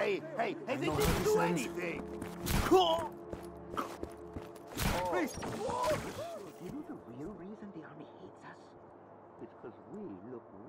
Hey, they didn't do anything. Please. You know the real reason the army hates us? It's because we look